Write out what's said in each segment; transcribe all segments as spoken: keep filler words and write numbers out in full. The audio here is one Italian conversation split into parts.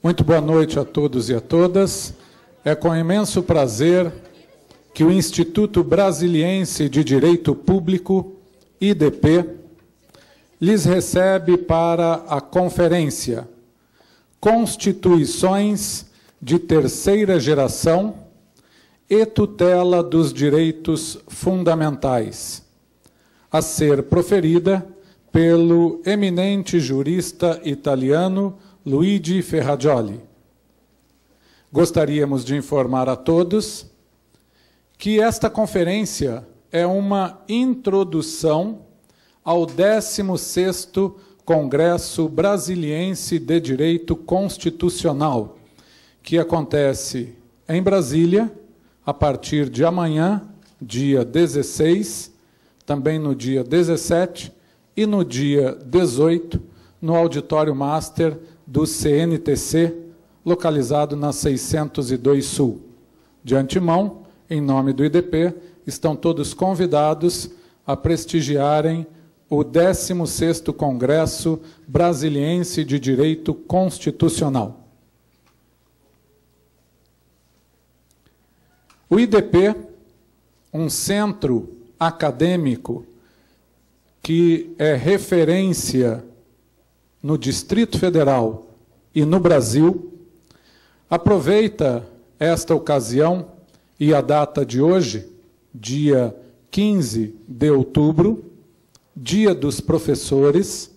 Muito boa noite a todos e a todas. É com imenso prazer que o Instituto Brasiliense de Direito Público, I D P, lhes recebe para a conferência Constituições de Terceira Geração e Tutela dos Direitos Fundamentais, a ser proferida pelo eminente jurista italiano Luigi Ferrajoli. Gostaríamos de informar a todos que esta conferência é uma introdução ao décimo sexto Congresso Brasiliense de Direito Constitucional, que acontece em Brasília a partir de amanhã, dia dezesseis, também no dia dezessete e no dia dezoito, no Auditório Master do C N T C, localizado na seiscentos e dois Sul. De antemão, em nome do I D P, estão todos convidados a prestigiarem o décimo sexto Congresso Brasiliense de Direito Constitucional. O I D P, um centro acadêmico que é referência no Distrito Federal e no Brasil, aproveita esta ocasião e a data de hoje, dia quinze de outubro, Dia dos Professores,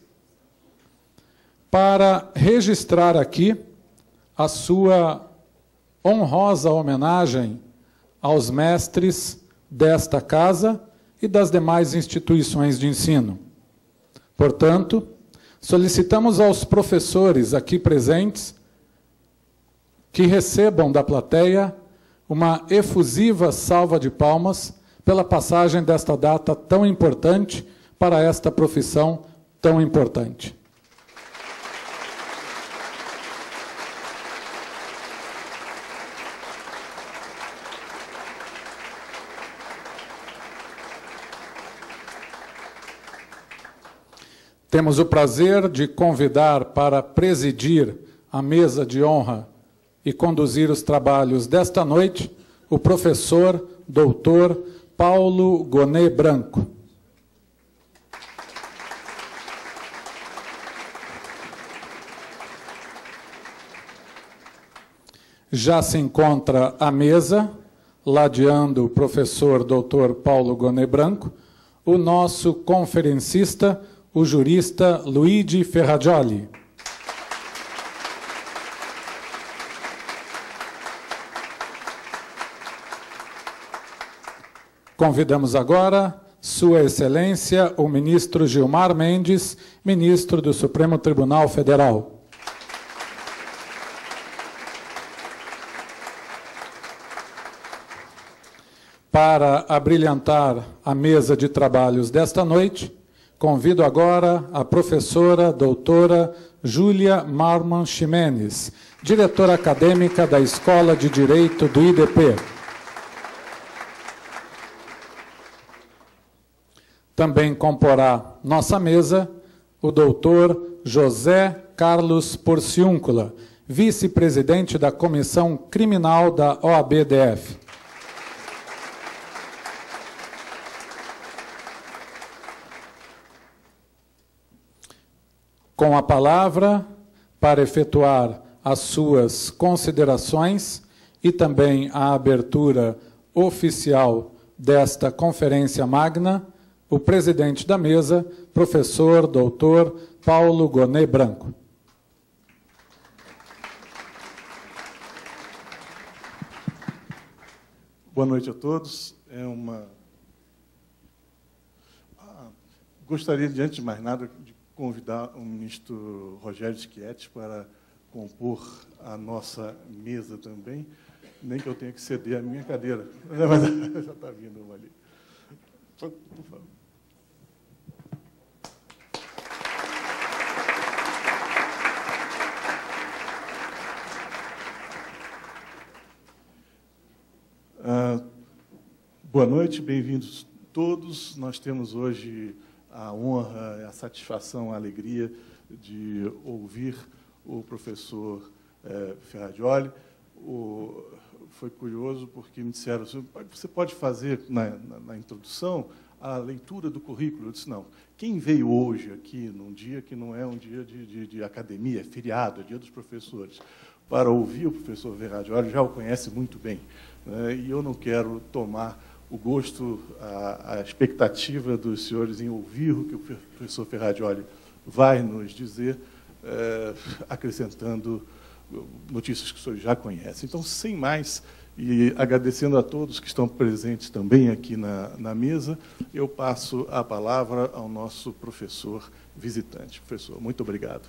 para registrar aqui a sua honrosa homenagem aos mestres desta casa e das demais instituições de ensino. Portanto, solicitamos aos professores aqui presentes que recebam da plateia uma efusiva salva de palmas pela passagem desta data tão importante para esta profissão tão importante. Temos o prazer de convidar para presidir a mesa de honra e conduzir os trabalhos desta noite o professor doutor Paulo Gonet Branco. Já se encontra à mesa, ladeando o professor doutor Paulo Gonet Branco, o nosso conferencista, o jurista Luigi Ferrajoli. Convidamos agora Sua Excelência, o ministro Gilmar Mendes, ministro do Supremo Tribunal Federal. Para abrilhantar a mesa de trabalhos desta noite, convido agora a professora doutora Júlia Marman Ximenes, diretora acadêmica da Escola de Direito do I D P. Também comporá nossa mesa o doutor José Carlos Porciúncula, vice-presidente da Comissão Criminal da O A B D F. Com a palavra, para efetuar as suas considerações e também a abertura oficial desta conferência magna, o presidente da mesa, professor doutor Paulo Gonet Branco. Boa noite a todos. É uma... Ah, gostaria, de, antes de mais nada, de convidar o ministro Rogério Schietti para compor a nossa mesa também, nem que eu tenha que ceder a minha cadeira. Mas já está vindo uma ali. Por favor. Ah, boa noite, bem-vindos todos. Nós temos hoje a honra, a satisfação, a alegria de ouvir o professor eh, Ferrajoli. O, foi curioso porque me disseram, você pode fazer na, na, na introdução a leitura do currículo? Eu disse, não. Quem veio hoje aqui, num dia que não é um dia de, de, de academia, é feriado, é dia dos professores, para ouvir o professor Ferrajoli, já o conhece muito bem, né? E eu não quero tomar o gosto, a, a expectativa dos senhores em ouvir o que o professor Ferrajoli vai nos dizer, é, acrescentando notícias que os senhores já conhecem. Então, sem mais, e agradecendo a todos que estão presentes também aqui na, na mesa, eu passo a palavra ao nosso professor visitante. Professor, muito obrigado.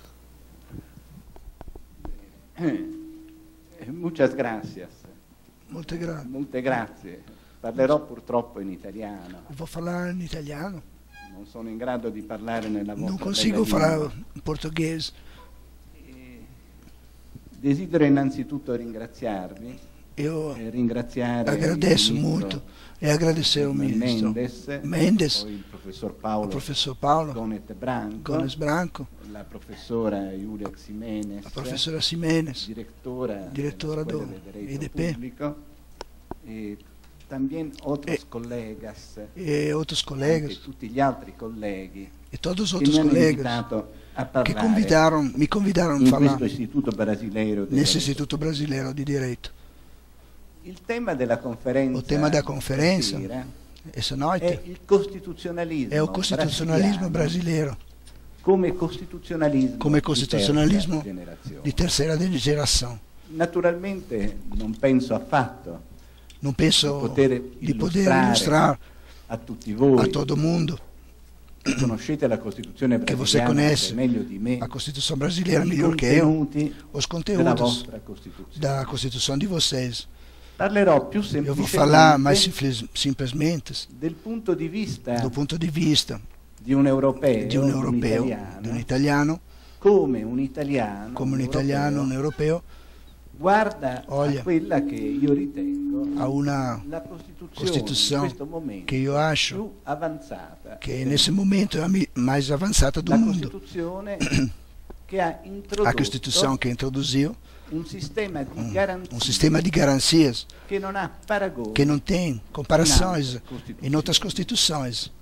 Muchas gracias. Molte, gra Molte grazie. Parlerò purtroppo in italiano. Vou falar in italiano. Non sono in grado di parlare nella vostra Non consigo bella falar lingua. in portoghese. Eh, Desidero innanzitutto ringraziarvi Eu e ringraziare agradeço il muito e agradecer ao ministro Mendes, Mendes, poi il professor o Paolo professor Paulo Gonet Branco, Gomes Branco, la professora Julia Ximenes, a professora Ximenes, direttora, diretora della do Escuela de Derecho I D P, Público, e también otros E- colegas, e outros anche colegas, tutti gli altri colleghi e todos os che outros mi hanno colegas invitato a que parlare convidaram, me convidaram a in falar questo istituto brasileiro del nesse diritto. Instituto Brasileiro de Direito. Il tema della conferenza O tema da conferenza stasera essa è noite il costituzionalismo, é o costitucionalismo brasileiro, come costituzionalismo, come di costituzionalismo terza generazione. di terceira geração. Naturalmente non penso affatto Não penso poter di poter illustrare ilustrar a tutti voi a todo mundo che conoscete la Costituzione che você brasiliana conhece meglio di me, a Constituição brasileira i melhor que eu, contenuti os della conteúdos vostra Costituzione. da Constituição de vocês. Parlerò più Eu vou falar mais semplicemente simples, simplesmente del punto di vista do ponto de vista di un europeo, de um un europeu, italiano, de um italiano, come un italiano, como um un italiano, um europeo, europeu, guarda olha a quella che io ritengo a uma la Costituzione, Costituição in questo momento que eu acho più avanzata, que nesse momento é a mi- mais avançada do la mundo. Costituzione che ha introdotto A Constituição que introduziu un sistema di um, garanzie um sistema de garantias che non ha paragone que não tem comparações em outras constituições.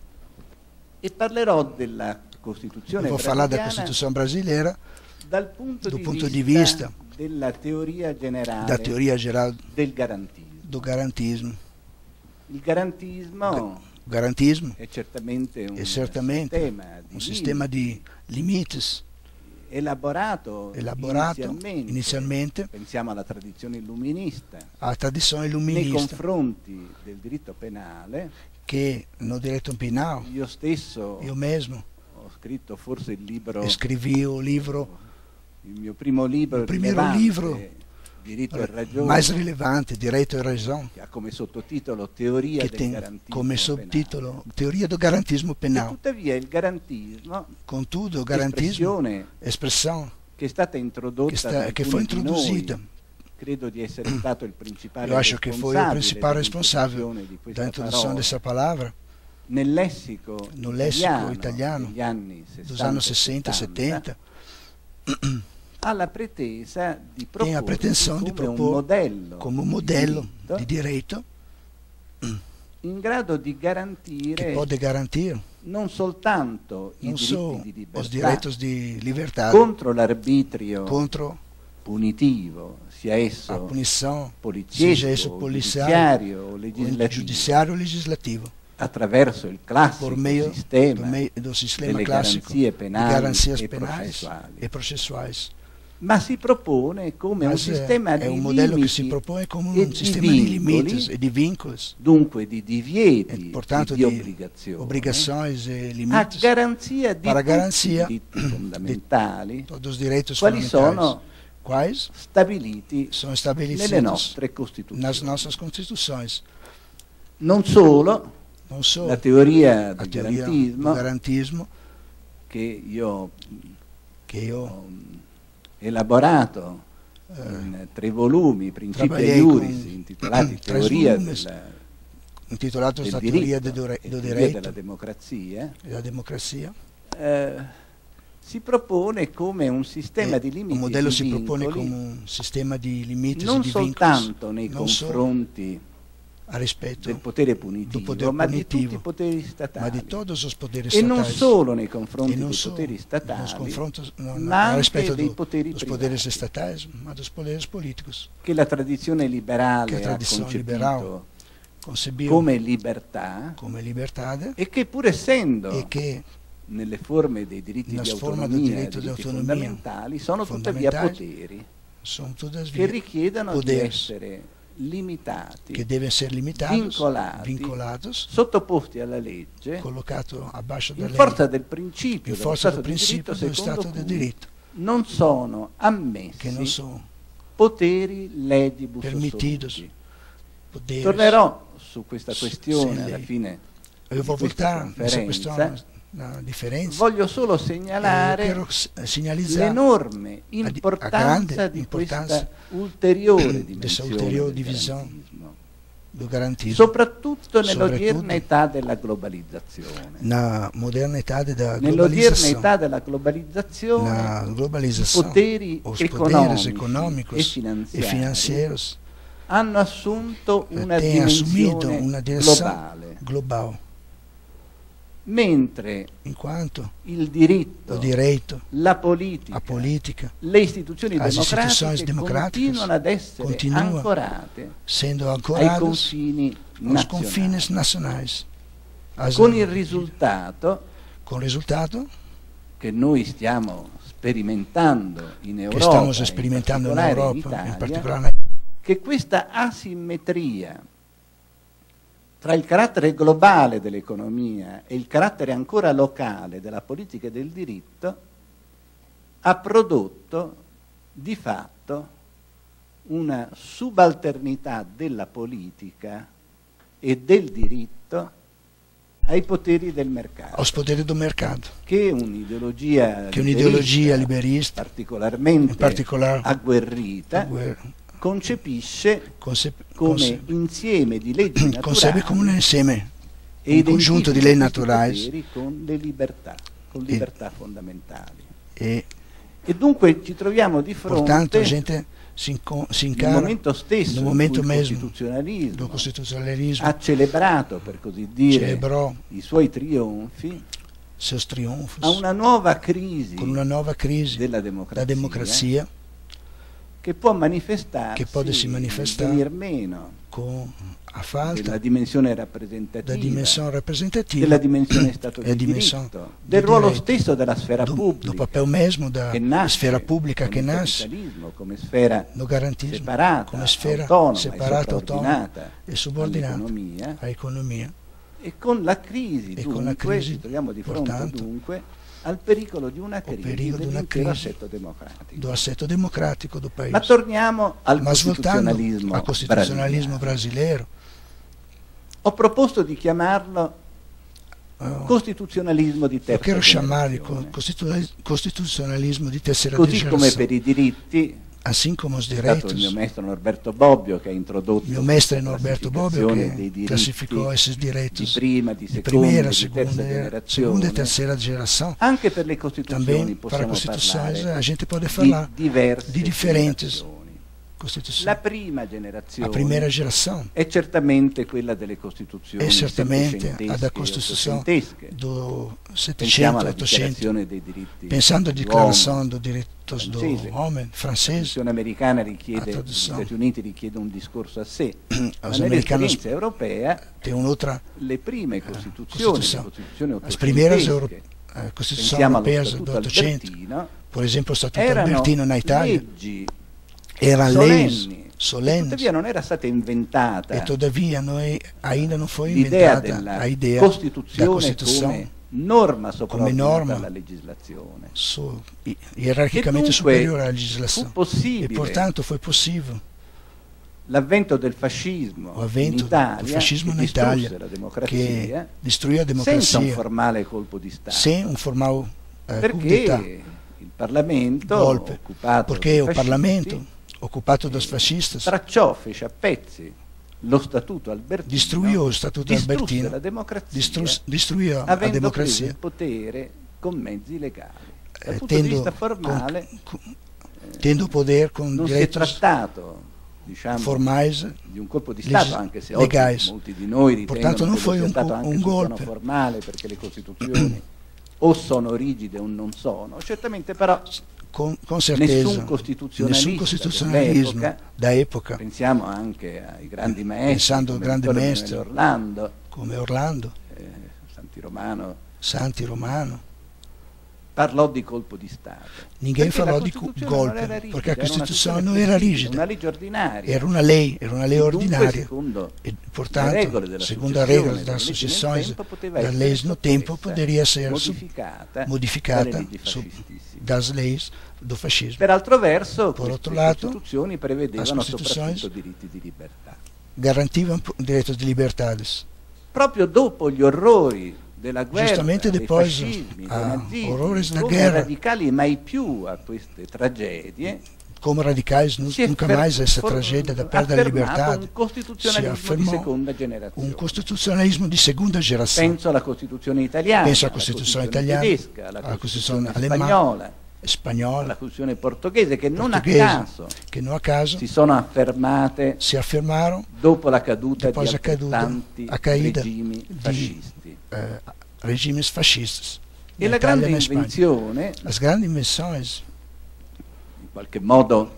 e parlerò della Costituzione Eu vou falar da brasiliana Constituição brasileira dal punto, do di, ponto vista di vista della teoria generale da teoria geral del garantismo. do garantismo. Il garantismo O garantismo è certamente un é certamente sistema di um sistema de limites elaborato, elaborato inizialmente, inizialmente pensiamo alla tradizione illuminista, à tradição nei iluminista, confronti del diritto penale. que no direito penal, Io stesso eu mesmo ho scritto forse il libro, escrevi o livro il mio primo libro, Il primeiro rilevante, livro Diritto e Ragione, mais relevante, Direito e Razão, che ha come sottotitolo Teoria que del tem garantismo como penale. subtítulo Teoria do Garantismo E Penal. tuttavia il garantismo, Contudo, o garantismo, espressione expressão che è stata introdotta que, está, da que foi alcuni di noi, introduzida, credo di essere stato il principale eu acho que foi o principal responsável dell'introduzione di questa da introdução parola dessa palavra nel lessico, no léxico italiano, italiano degli anni dos anos sessenta, settanta, setenta, ha la pretesa di tem a proporre pretensão de come un propor modello como um di modelo diritto de direito in grado di que garantire pode garantir non soltanto i não só diritti di os libertà direitos de liberdade contro l'arbitrio contra punitivo, sia a esso punição, poliziesco, seja isso policial, giudiziario o ou legislativo, judiciário ou legislativo, attraverso il classico por meio sistema do, meio do sistema delle clássico garanzie de penali garantias e penais processuali, e processuais. ma si propone come un Mas é, sistema é di um modelo que se limiti propõe como e um di sistema de vincoli, limites e de vínculos, dunque di divieti e, portanto, e di de obbligazioni, obrigações e a limites garanzia di para tutti garanzia i diritti fondamentali, todos os direitos quali fundamentais, sono quais stabiliti são nelle estabelecidos nostre Costituzioni. nas nossas constituições. Non solo Não só la teoria a del teoria garantismo do garantismo che io que eu ho elaborato in tre volumi, Principia trabalhei Iuris, com intitolati três Teoria volumes del, intitulados del da diritto teoria do, e do Teoria direito della democrazia, e da democracia, eh, si propone come un sistema E di limiti un modello e si di propone vincoli, come un sistema di limiti non e di soltanto nei non solo confronti a rispetto del potere punitivo, do poder ma di punitivo, tutti i poteri statali. ma di todos os poderes E non estatais. solo nei confronti E non dei solo poteri nos statali, confrontos, no, ma a anche respeito dei do, poteri dos privati, poderes estatais, ma dos poderes políticos, che la tradizione liberale che a ha tradição concepito liberal concebeu come libertà come liberdade e che pur essendo e che nelle forme dei diritti nas di formas do autonomia e direito de diritti autonomia fondamentali sono tuttavia fundamentais poteri são todas che vi- richiedono poderes di essere limitati, que devem ser limitados, vincolati, vincolados, sottoposti alla legge colocato abaixo da in lei, forza del principio in dello forza Stato del di diritto, princípio do secondo Stato de cui Direito, non sono ammessi que não são poteri legibus permitidos assoluti. poderes. Tornerò su questa Sì, questione sì, alla lei- fine Eu vou di questa voltar nessa conferenza. questão, na diferença. Voglio solo Eu segnalare quero s- segnalizar l'enorme di- a importanza grande di importanza questa ulteriore dessa dimensione ulteriore del divisão garantismo, do garantismo soprattutto nell'odierna Soprattutto età della globalizzazione. na moderna età da Nell'odierna globalização. età della globalizzazione, Na i globalização, poteri os economici poderes econômicos e e finanziari financeiros hanno assunto una têm assumido dimensione uma direção globale, global, mentre enquanto il diritto, o direito, la politica, a política, le istituzioni As democratiche istituições democráticas continuano ad essere continuam ancorate sendo ai ancorados confini aos nazionali, confines nacionais, As- con il risultato con risultato che noi stiamo sperimentando in che Europa, estamos in experimentando in particolare Europa, in Italia, in particolare che questa asimmetria tra il carattere globale dell'economia e il carattere ancora locale della politica e del diritto ha prodotto di fatto una subalternità della politica e del diritto ai poteri del mercato, aos poderes do mercado, che è un'ideologia che è un'ideologia liberista liberista, particolarmente in particolare agguerrita, guerra, concepisce concep- come conce- insieme di leggi naturali concebe come un insieme, e un conjunto di identifica leggi questi naturali poteri con le libertà, con E- libertà fondamentali. e E dunque ci troviamo di portanto a fronte gente si, inco- si nel incara momento stesso no in momento cui il mesmo costituzionalismo do costituzionalismo, ha celebrato, per così dire, celebrò i suoi trionfi, seus triunfos a una nuova crisi con una nuova crisi della da democrazia, democrazia che può manifestarsi, che può si manifestare venir meno con a della falta dimensione rappresentativa, da dimensione rappresentativa della dimensione Stato e di dimensione diritto, di del ruolo diritto, stesso della sfera do, do pubblica, papel mesmo da che nasce sfera pubblica con che il nasce capitalismo come sfera no garantismo separata, come sfera autonoma separata, e autonoma sovraordinata e subordinata all'economia, all'economia, e con la crisi, E dunque, con la crisi, ci troviamo di fronte portanto, dunque al pericolo di una crisi pericolo di una dell'intero crisi assetto democratico. do assetto democrático do país. Ma torniamo al Mas voltando costituzionalismo, ao constitucionalismo brasiliano. brasileiro, Ho proposto di chiamarlo eh, costituzionalismo di eu terza quero chamar de generazione. co- constitu- constitucionalismo di terceira Così come geração, per i diritti, assim como os è stato il mio direitos. maestro Norberto Bobbio che ha introdotto Meu mestre questa Norberto Bobbio classificazione che dei diritti classificò esses di direitos prima, di de seconda, primeira, di terza segunda, generazione. segunda e terceira geração. Anche per le costituzioni Também para possiamo constituições parlare a gente pode di falar diverse di differentes generazioni. constituições. La prima generazione A primeira geração è certamente quella delle costituzioni é certamente settecentesche a da e Constituição ottocentesche. do Pensiamo settecento, alla ottocento, dichiarazione dei diritti pensando a dell'uomo. declaração dos direitos do francese. homem La francês. traduzione americana A richiede, gli traduzione. Stati Uniti richiede un discorso a sé, ma Os americanos nell'esperienza europea têm outra le prime costituzioni, le Constituição. costituzioni As primeiras euro, ottocentesche, a Constituição pensiamo allo Europeia do Statuto ottocento, Albertino, por exemplo, o Statuto erano Albertino na Itália, leggi eram leis solenni, che solenes tuttavia non era stata inventata e todavia noi, ainda non foi l'idea inventada della a idea da Costituzione Costituição come norma sopranordinata norma alla legislazione. su, hierarchicamente E dunque superiore alla fu legislação. possibile E portanto foi possível l'avvento del fascismo o avvento in Italia, do fascismo che na distrusse Itália la que democrazia destruiu a senza un democracia formale colpo di Stato, sem um formal eh, coup d'État, perché il Parlamento, golpe, occupato porque dai o fascisti, Parlamento, occupato dos fascistas, tracciò, fece a pezzi lo Statuto Albertino, destruiu o Statuto distrusse Albertino, la democrazia, distru- destruiu a avendo preso democracia il potere con mezzi legali. Dal eh, punto di tendo, vista formale con, con, tendo poder con non si è direitos trattato, diciamo, formais di un colpo di Stato, anche se oggi legais. molti di noi ritengono Portanto non che foi sia un, stato co- anche un sul piano golpe. formale, perché le Costituzioni o sono rigide o non sono. Certamente però con, con nessun certeza, costituzionalista, nessun costituzionalismo dell'epoca, da epoca, pensiamo anche ai grandi maestri, Pensando come al grande Vittorio maestro. Emanuele Orlando, come Orlando, eh, Santi Romano, Santi Romano, parlò di colpo di Stato. ninguém Perché la falou di Costituzione non era golpe, rigida, perché la era una Costituzione Costituzione non era flessibile, rigida, una legge ordinaria. era una lei, era una lei E dunque, ordinaria. secondo E, le portanto, regole della segundo a successione, regra delle da leggi nel sucessões, tempo, poteva da essere leis no tempo, soppressa, poderia ser modificata, modificata dalle leggi su, fascistissime. das leis do fascismo. Per altro verso, Per queste altro lato, Costituzioni prevedevano as Constituições soprattutto diritti di libertà. Garantivam direitos de liberdades. Proprio dopo gli orrori della guerra, Justamente dei depois fascismi, dei ah, nazismi, orrores da come guerra. radicali mai più a queste tragedie, Como radicais, nu- si è nunca fer- mais essa for- tragédia da perda da affermato liberdade. un costituzionalismo Si affermò di seconda generazione. Um constitucionalismo di segunda geração. Penso alla Costituzione italiana, Penso alla alla Costituzione Costituzione italiana, tedesca, alla alla Costituzione Costituzione alemana, spagnola, Spagnola, alla Costituzione portoghese, che non a portuguesa, caso che non a caso si sono affermate si affermarono dopo la caduta Depois di a caduta, altrettanti a caída regimi di- fascisti. eh, regimes fascistas. E na la Itália grande e na Espanha. invenzione, As grandes invenções, in qualche modo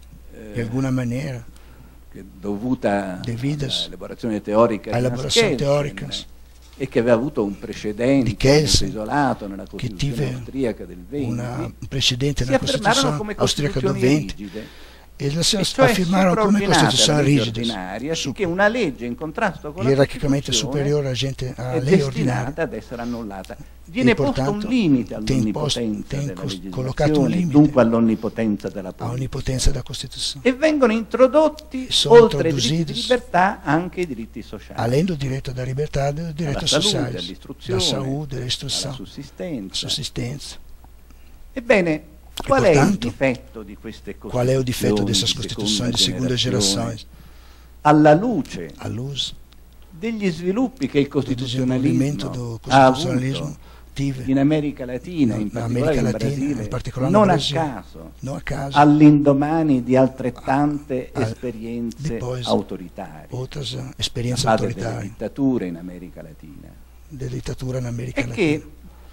de alguma maneira, che dovuta Devidas all'elaborazione teorica à di elaboração Kelsen, teórica e che aveva avuto un precedente di Kelsen, molto isolato nella che Costituzione tive austriaca del venti, una, un precedente si na affermarono Costituição come austríaca do costituzioni venti, rigide, eles se e cioè afirmaram come supraordinate Constituição alla legge rígida, ordinaria, sicché una legge in contrasto con la hierarquicamente Costituzione superiore a gente à è lei destinata ordinária. ad essere annullata. Viene E, posto portanto, un limite tem posto- all'onnipotenza tem della cos- colocato un legislazione, limite dunque all'onnipotenza della A politica. onipotência da Constituição. E vengono introdotti, Sono oltre ai diritti di introduzidos, libertà, anche i diritti sociali. Além do direito da liberdade, o direito alla salute, sociais, da all'istruzione, saúde, da alla instrução, sussistenza. sussistência. Ebbene, qual è il portanto, difetto di queste Costituzioni? Qual é o defeito dessas di Constituições de segunda generazione? geração? Alla luce À luz degli sviluppi che il do desenvolvimento costituzionalismo do ha constitucionalismo avuto tive in America Latina, in na particolare América in Latina, Brasile, in particolare no non a Brasil, caso, não a caso, all'indomani di altrettante Ah, esperienze depois, autoritarie, outras uh, experiências base delle autoritárias dittature in America Latina, da ditadura na América e Latina. che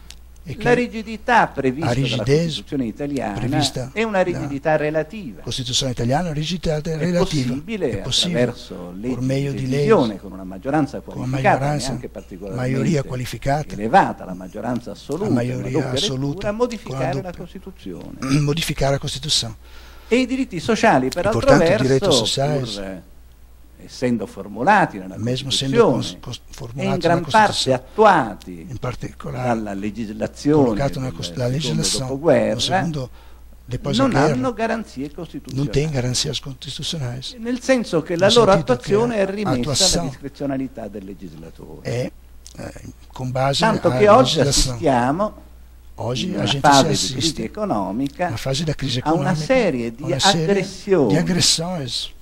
E la rigidità prevista a dalla rigidez Costituzione italiana prevista è una rigidità relativa. Costituição italiana rigidità È relativa. possibile, È possibile attraverso leggi por meio di di decisione leis, con una maggioranza com a qualificata, maggioranza, neanche particolarmente maioria qualificata, elevata, la maggioranza assoluta, a maioria una doppia assoluta, lettura, modificare con la la doppia- Costituzione. modificare a Constituição. E i diritti sociali, per E altro portanto, i verso, diritti sociali, pur, eh, essendo formulati nella mesmo sendo Costituzione cos- cos- e in formulato gran na parte Constituição, attuati in particolare dalla legislazione colocato na del Cos- la secondo legislação, no dopoguerra, segundo, depois non da guerra, hanno garanzie não costituzionali. tem garantias constitucionais. Nel senso che la Nel loro sentito attuazione che è rimessa alla attuação discrezionalità del legislatore. É eh, com base Tanto na che oggi legislação. assistiamo, Oggi in a una gente si fase di crisi assiste economica, na fase da crise a una econômica serie di a una serie aggressioni di aggressões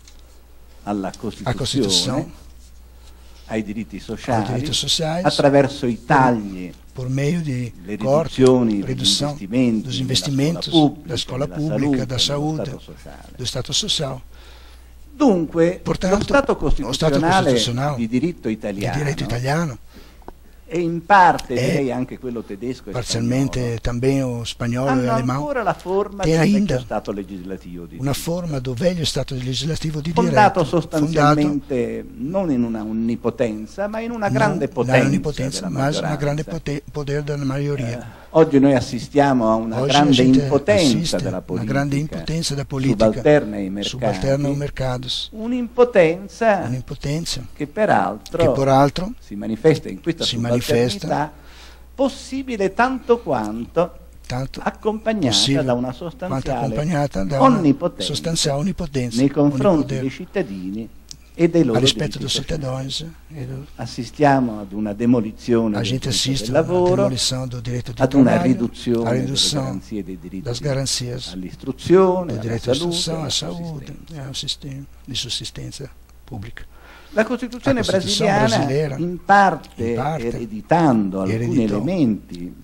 alla à Costituzione, Constituição, ai diritti aos sociali, direitos sociais, attraverso i tagli, por meio de le corte, riduzioni degli redução investimenti, dos nella investimentos scuola pubblica, da escola della pública, salute, da dello saúde, Stato sociale. do Stato social. Dunque, Portanto, lo Stato lo Stato costituzionale costituzionale di diritto Il italiano, direito italiano, e in parte è direi anche quello tedesco e parzialmente spagnolo, também o espanhol e hanno alemão, ancora la forma tem del vecchio ainda Stato legislativo di una diritto, forma do velho Stato legislativo di fondato direito, sostanzialmente non in una onnipotenza, ma in una grande non potenza, na onnipotenza, della mas una grande maggioranza. pote- poder da maioria. Eh, oggi noi assistiamo a una Oggi a grande gente impotenza assiste della una politica, grande impotenza da politica, subalterna ai mercati, subalterna aos mercados, un'impotenza un'impotenza che peraltro che peraltro si manifesta in questa si subalternità manifesta possibile tanto quanto tanto accompagnata possibile da una quanto sostanziale accompagnata da una onnipotenza sostanziale onnipotenza nei confronti onnipoder dei cittadini e dei loro a rispetto diritti dos sociali. cidadãos e do, Assistiamo ad una demolizione a del gente diritto assiste del à lavoro, demolição do direito de ad una trabalho, riduzione a delle redução garanzie dei diritti das garantias all'istruzione, do alla direito à salute, instrução, à alla saúde sussistenza. e ao sistema de subsistência pública. La Costituzione La Costituzione brasiliana, brasileira, in parte, in parte, ereditando alcuni ereditò elementi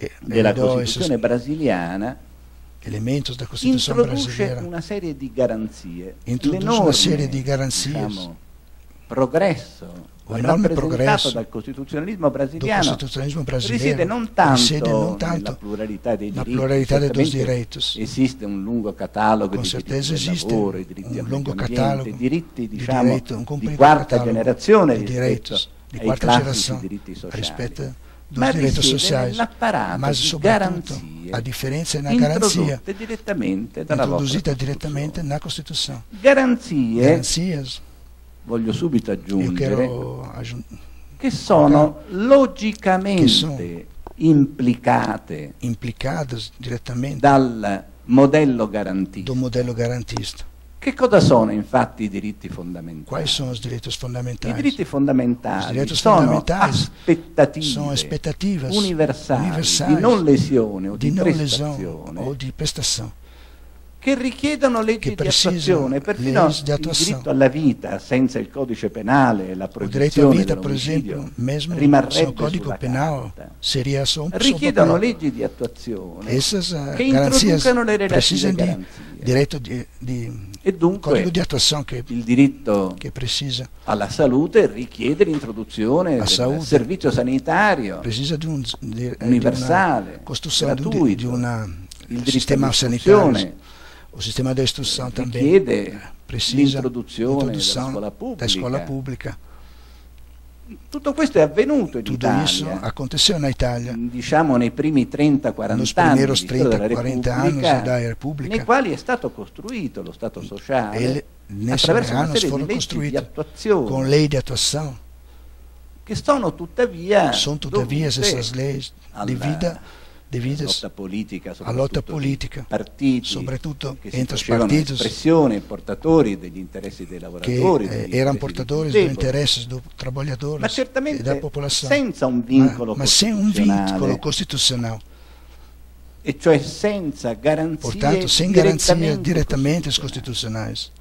della Costituzione brasiliana elementos da Costituzione brasileira una serie di garanzie, introduz uma série de garantias, diciamo, progresso o enorme rappresentato progresso dal costituzionalismo do brasiliano constitucionalismo brasileiro risiede non tanto, risiede non tanto nella pluralità dei na diritti, pluralità dos certamente direitos. esiste un lungo catalogo Con di certeza diritti del esiste lavoro, i diritti un al lungo medio catalogo ambiente, diritti di diciamo direito, un di comprido quarta catalogo generazione di rispetto direitos di ai quarta classici geração diritti sociali. rispetto dos Ma direitos risiede sociais, nell'apparato mas di sobretudo garanzie a differenza na garanzia introdotte direttamente dalla vostra introduzita Costituzione. direttamente na Costituição. Garanzie, Garancias, voglio subito eu aggiungere, quero aggiun- che sono che logicamente sono implicate implicadas diretamente dal modello garantista. do modelo garantista. Che cosa sono infatti i diritti fondamentali? Quais são os direitos I fundamentais? diritti fondamentali Os direitos sono fundamentais aspettative são expectativas universali, universais di non lesione o di di non prestazione lesão ou de prestação, che richiedono leggi che di precisano attuazione, perfino leggi di il attuazione. diritto alla vita senza il codice penale e la o direito à proibizione vida, por dell'omicidio exemplo, mesmo sem rimarrebbe o Código sulla Penal, carta. seria só um só Richiedono papel. leggi di attuazione Essas uh, che garancias introducano le relative precisam de garanzie. direito de, de E dunque código de atuação que, il diritto que precisa alla salute richiede l'introduzione La del salute servizio sanitario precisa de um de, de universale, uma construção de, um- de, gratuito. de uma Il diritto sistema all'istruzione sanitário. O sistema da instrução também richiede precisa l'introduzione della introdução scuola pubblica. da escola pública. Tutto questo è avvenuto in Tudo isso Italia, aconteceu na Itália diciamo nei primi trenta quaranta nos anni primeiros di storia trinta, della quarenta anos Repubblica, da nei República. quali è stato costruito lo Stato sociale Ele, nesses attraverso una anos serie foram di leggi di construídos attuazione com lei de atuação. che sono tuttavia São tuttavia dovute essas leis alla devidas devidas lotta politica, à lotta soprattutto politica, di partiti sobretudo che si entre os facevano partidos espressione e portatori degli interessi dei que lavoratori, eh, degli eram interessi portadores dei dos deboli, interesses dos ma trabalhadores e certamente da população, senza un vincolo mas, mas sem um costituzionale, vínculo constitucional, e cioè senza garanzie portanto sem garantias direttamente diretamente costituzionali. constitucionais.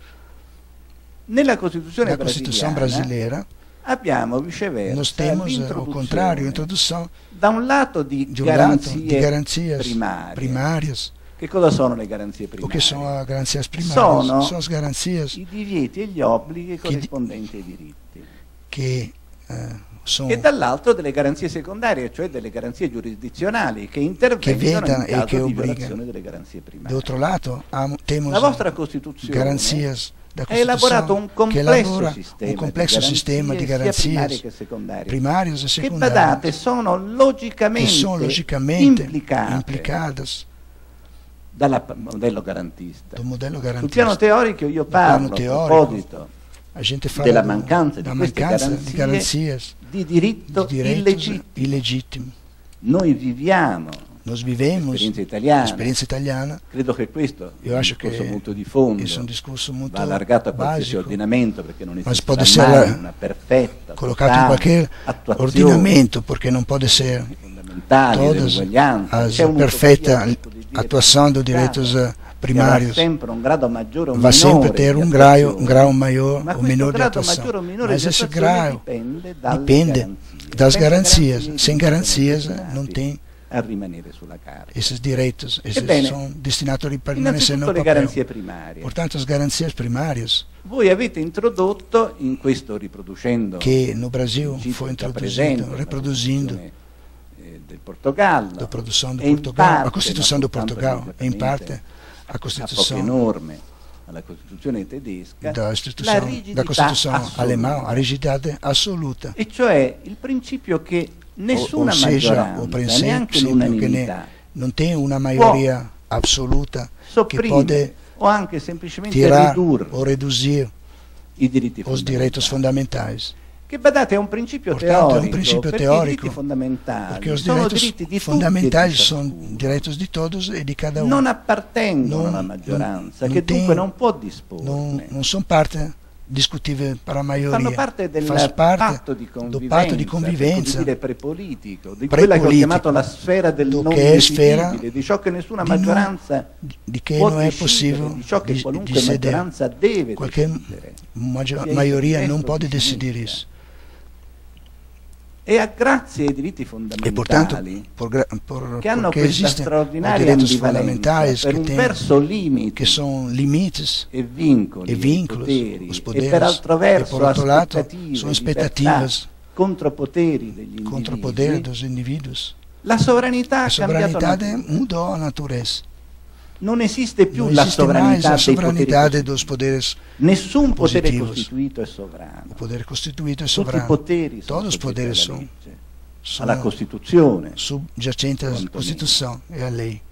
Nella Costituzione Na Constituição brasileira, abbiamo viceversa nós temos, ao l'introduzione, contrário, a introdução da un lato di de um lado garanzie, de garantias primarie. primárias. Che cosa sono le garanzie O primarie? que são as garantias primárias? Sono São as garantias I divieti e gli obblighi di- corrispondenti ai diritti. que eh, são E dall'altro delle garanzie secondarie, cioè delle garanzie giurisdizionali che intervengono vedano in e caso che di obbligano. violazione delle garanzie do primarie. outro lado há- temos La vostra Costituzione garantias da ha elaborato un Constituição que complesso elabora sistema um complexo di sistema de garanzie, sia primarie garantias che secondarie, primárias e che secundárias badate sono que logicamente, são logicamente implicate implicadas dal modello garantista. do modelo Sul piano garantista. teorico io piano parlo a teorico, proposito A gente fala della do- mancanza di da queste mancanza garanzie di garantias di diritto de direitos illegittimo. ilegítimos. Noi viviamo Nós vivemos l'esperienza italiana, experiência italiana. credo che questo Eu è un acho discorso che molto di fondo, Esse é um discurso muito va allargato a qualsiasi básico, ordinamento perché non mas esiste pode mai ser una perfetta, colocado em totale qualquer attuazione ordinamento, porque não pode ser fondamentali todas dell'uguaglianza. as C'è un'utopia, perfeita ecco, di dire, atuação dos direitos eh, che avrà primários. sempre un grado maggiore o Vai sempre minore ter di um grau, attuazione. um grau maior Ma ou questo menor de grado atuação. maggiore o minore Mas di esse attuazione grau dipende dalle depende garanzie. das Senza garantias. garanzie Sem i garantias diritti sono não destinati tem a rimanere sulla carta. esses direitos. Esses Ebbene, são destinados a permanecer Innanzitutto no le papel. garanzie primarie. Portanto, as garantias primárias Voi avete introdotto, in questo riproducendo que no Brasil principio foi già introduzido, presente nella reproduzindo Costituzione, eh, del Portogallo, da produção do e in Portugal, parte, a Constituição ma do soltanto Portugal, em limitatamente parte a a poche Constituição norme alla Costituzione tedesca, da, la instituição, rigidità da Constituição assoluta. alemã, a rigidade absoluta. E cioè il principio che Ou, nessuna ou seja, maggioranza, o neanche princípio que ne, l'unanimità, não tem uma maioria absoluta que sopprime pode o anche semplicemente tirar ridurre ou reduzir i diritti os direitos fondamentali. fundamentais. Che badate è un principio Portanto, teorico, è un principio perché teorico, i diritti fondamentali Porque os sono direitos diritti di fundamentais tutti e di são ciascuno. direitos de todos e de cada um. Non appartengono Non- alla maggioranza, non- che non dunque tem- non può Não, disporne. não são parte discutível para a maioria. Fanno parte del Faz parte patto di do convivenza, patto di per così convivenza dire prepolitico, di quella che ho Prepolitico, chiamato la sfera del do non che è sfera decidibile, di ciò che nessuna di non- maggioranza di che può non è decidere, possível di ciò che di, qualunque di ceder. maggioranza deve Qualquer decidere. maggi- Sia maioria di não destra o pode di decidir sinistra. isso. E a grazie ai diritti E portanto, fondamentali por, gra- por, che hanno porque questa existem os straordinaria direitos ambivalenza fundamentais per que, un têm, verso limiti que são limites e vincoli, e vínculos, poteri, os e poderes, per altro e verso por outro lado aspettative, são libertà, expectativas contropoteri degli contra o poder individui. dos indivíduos. La sovranità A ha cambiato sovranità natura. mudou a natureza. Non esiste più Não la existe mais sovranità a dei poteri sovranità costituiti. dos poderes. Nessun potere positivos. costituito è sovrano. O poder constituído é Tutti i soberano. poteri sono Todos os soggetti poderes alla são, legge, alla são Costituzione, subjacentes à Quanto Constituição e à lei.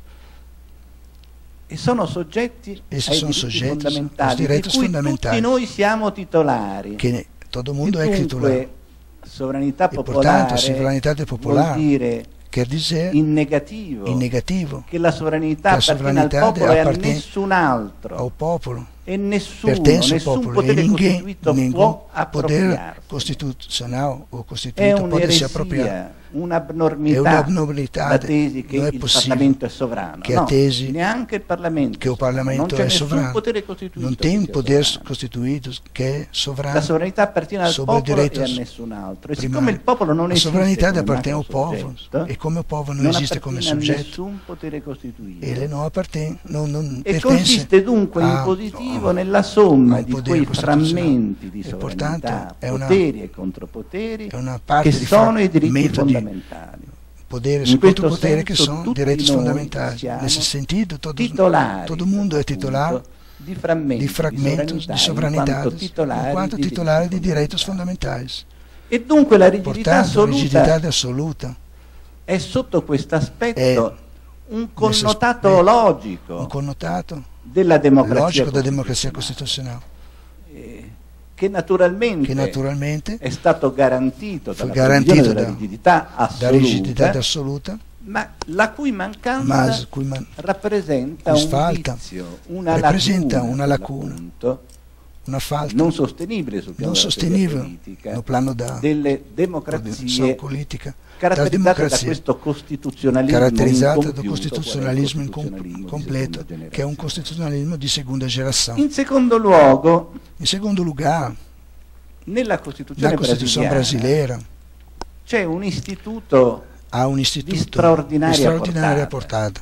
e sono soggetti Essi ai sono diritti soggetti aos fondamentali, di direitos cui fondamentali. tutti noi siamo titolari. Que todo E mundo é titular. dunque, sovranità E portanto, popolare a sovranità vuol popolare dire quer dizer, in negativo em negativo, che la sovranità che la appartiene al sovranità popolo e a appartiene nessun altro, ao popolo, e nessuno, pertence ao nessun popolo, e potere ninguém, costituito nenhum può poder appropriarsene. constitucional ou È constituído pode se apropriar. un'eresia, È un'abnormità un'abnormità, la tesi che non è il possibile Parlamento è sovrano. che a No, tesi neanche il Parlamento che o è sovrano. Parlamento non c'è è nessun sovrano. potere costituito Non che tem sia poder sovrano. constituído che é La soberano. sovranità appartiene al sobre popolo e a direitos nessun altro. E primários. siccome il popolo non A esiste sovranità come appartiene ao macro povo, soggetto, e come o povo não non existe come appartiene a sujeito, nessun potere costituito. ele não appartiene, non, non E pertence consiste dunque in a- positivo nella somma a un di potere quei costituzionale. frammenti di E sovranità, portanto è una- poteri e contropoteri è una parte che di sono i diritti frammento di fondamentali. poderes In e questo contropotere che senso sono tutti direitos noi fundamentais. siamo Nesse sentido, todos, Titolari, todo mundo é titular appunto, di frammenti di fragmentos de in sovranidades, quanto titolari, enquanto di titolari diritti di direitos fondamentali. fundamentais. E dunque la rigidità Portanto, a assoluta rigidità assoluta è sotto questo aspetto è un connotato aspetto logico un connotato della democrazia logico da democrazia costituzionale, costituzionale, eh, che naturalmente, che naturalmente è stato garantito fu dalla garantito previsione della da- rigidità da assoluta, rigidità assoluta, ma la cui mancanza ma cui man- rappresenta cui un falta, vizio, una rappresenta lacuna, una lacuna, appunto, una falta non sostenibile sul piano non della sostenibile politica, no plano da delle produzione democrazie politica, da caratterizzate da democrazia questo costituzionalismo caratterizzata incompiuto, do costituzionalismo qual è il incom- costituzionalismo di completo, seconda che è un generazione. costituzionalismo di seconda generazione. In secondo luogo, In secondo lugar, nella Costituzione la Costituzione brasiliana brasileira c'è un istituto ha un istituto di straordinaria, di straordinaria portata. portata.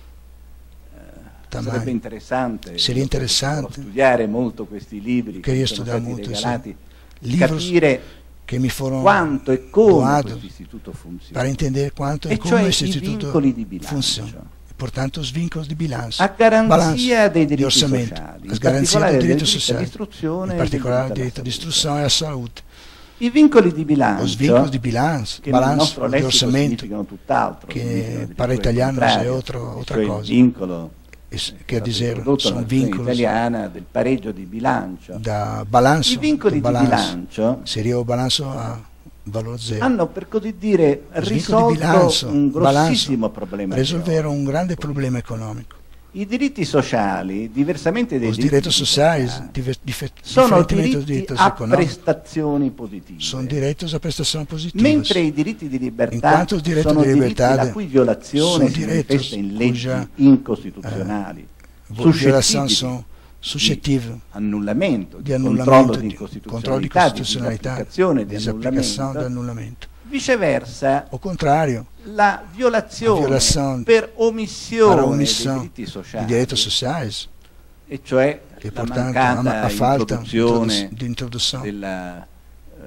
Sarebbe Tamanho. interessante, Seria interessante. dovrò studiare molto questi libri che Queria sono studiare stati molto, regalati, Livros capire che mi furono quanto e come doados questo istituto funziona, para entender quanto e e como cioè esse i istituto vincoli di bilancio, funciona. E, portanto, os vínculos di bilancio, a garanzia balanço dei di diritti orçamento, sociali, as in garanzias particolare do del direito diritto social, all'istruzione in e del particolare diritto o alla direito di salute. istrução e à saúde. I vincoli di bilancio, Os vínculos de bilanço, che nel balanço nostro di lessico orçamento, significano tutt'altro, che significano para addirittura il italianos è contrario, outra- e outra cioè il cosa. vincolo quer dizer, prodotto são dalla vínculos italiana del pareggio di bilancio. da balanço, I vincoli do di balanço, bilancio seria o balanço a valor zero. hanno, per così dire, Os vínculos de risolto bilanço, un grossissimo balanço, problema resolveram economico. um grande problema econômico. I diritti sociali, diversamente dai Os diritti direitos sociais, sociali, diver- difer- sono diferentemente dos diritti direitos a econômicos, prestazioni positive, são direitos a prestação positivas. mentre i diritti di libertà Enquanto os direitos sono de diritti liberdade la cui violazione sono si direitos manifesta in leggi cuja, incostituzionali, Vo- violação suscettibili são suscetíveis annullamento, de di annullamento, controllo di de controle de incostituzionalità, di constitucionalidade, disapplicazione, di desaplicação do annullamento. anulamento. Viceversa, Ao contrário, la violazione, La violazione per omissione, para a omissão dei diritti de sociali, direitos sociais, e cioè e la portanto a, mancata a falta introduzione de introdução della, eh,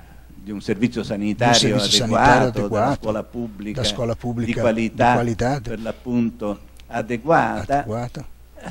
di un servizio sanitario, servizio adeguato, sanitario della adeguato, scuola pubblica, da scuola pubblica di qualità, di qualità, per l'appunto adeguata, adeguata,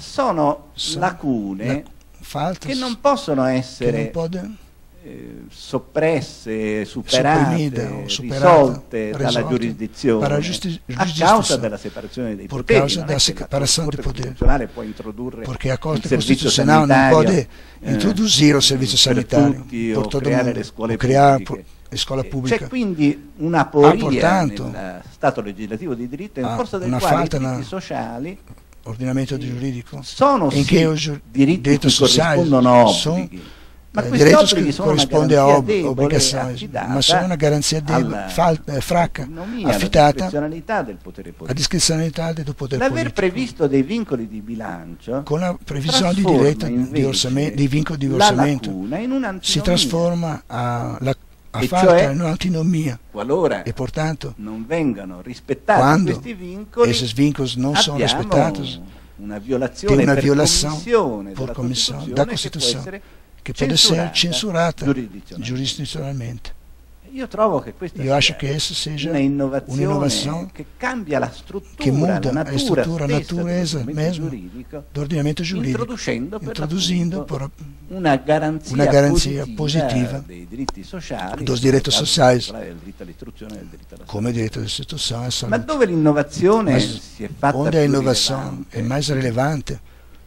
sono sono lacune la- faltas che non possono que essere não podem eh, soppresse, superate, Supprimite o superate, risolte dalla risolte giurisdizione para a giusti- a causa giurisdição, della separazione dei por poteri. causa Non da è che la separação de Corte poder. Costituzionale può introdurre porque a il Corte servizio Constitucional não sanitario, pode eh, introduzir o serviço per sanitário tutti, por o todo creare mundo, le scuole o criar pubbliche. a scuola Eh, pubblica. C'è quindi una aporia portanto, nel Stato legislativo di diritto in ah, forza del una quale i falta diritti na- sociali Ordinamento giuridico sono in sì che o giu- diritti diritto cui sociale corrispondono sono obblighi, ma eh, questi direitos obblighi que sono una corrisponde a garanzia ob- debole obrigações, affidata mas sono una garanzia debole, alla fal- eh, fracca, autonomia, alla affidata discrezionalità del potere a politico. discrezionalità do poder L'aver politico. previsto dei vincoli di bilancio Con la previsione di trasforma diritto di, invece orçamento, di vincolo di la orçamento lacuna in un'antinomia. si trasforma a, la, ha e fatto cioè, un'autonomia qualora e portanto non vengano rispettati quando questi vincoli, esses vínculos não são abbiamo respeitados, una tem violazione uma per violação commissione por della comissão Costituzione da che può Constituição essere che pode ser censurata censurata giurisdizionalmente. giurisdizionalmente. Io trovo che questa Io acho sia che essa seja una innovazione un'innovação che cambia la struttura, che muda la a natura, struttura, a stessa natureza dell'ordinamento mesmo giuridico, do ordenamento jurídico, introducendo per introduzindo l'appunto por, una garanzia, una garanzia positiva, positiva dei diritti sociali, dos direitos nel caso sociais, particolare del diritto all'istruzione e del diritto alla come diritto dell'istituzione e Ma salute. dove l'innovazione Mas si è fatta onde a più inovação rilevante é mais relevante